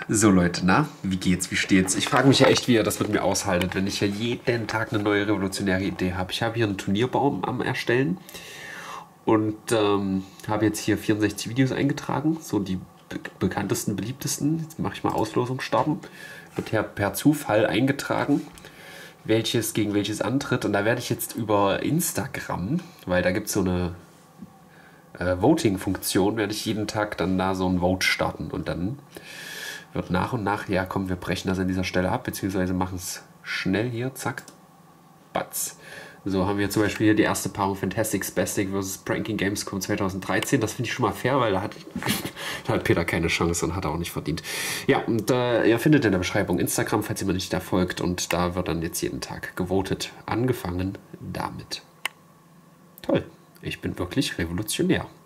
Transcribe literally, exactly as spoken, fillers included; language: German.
So Leute, na, wie geht's, wie steht's? Ich frage mich ja echt, wie ihr das mit mir aushaltet, wenn ich ja jeden Tag eine neue revolutionäre Idee habe. Ich habe hier einen Turnierbaum am Erstellen und ähm, habe jetzt hier vierundsechzig Videos eingetragen, so die be bekanntesten, beliebtesten. Jetzt mache ich mal Auslosung starten. Wird ja per Zufall eingetragen, welches gegen welches antritt. Und da werde ich jetzt über Instagram, weil da gibt es so eine äh, Voting-Funktion, werde ich jeden Tag dann da so ein Vote starten und dann wird nach und nach, ja komm, wir brechen das an dieser Stelle ab, beziehungsweise machen es schnell hier, zack, batz. So haben wir zum Beispiel hier die erste Paarung Fantastic Spastic versus Pranking Gamescom zweitausenddreizehn. Das finde ich schon mal fair, weil da hat, da hat Peter keine Chance und hat er auch nicht verdient. Ja, und äh, ihr findet in der Beschreibung Instagram, falls ihr mir nicht da folgt, und da wird dann jetzt jeden Tag gewotet. Angefangen damit. Toll, ich bin wirklich revolutionär.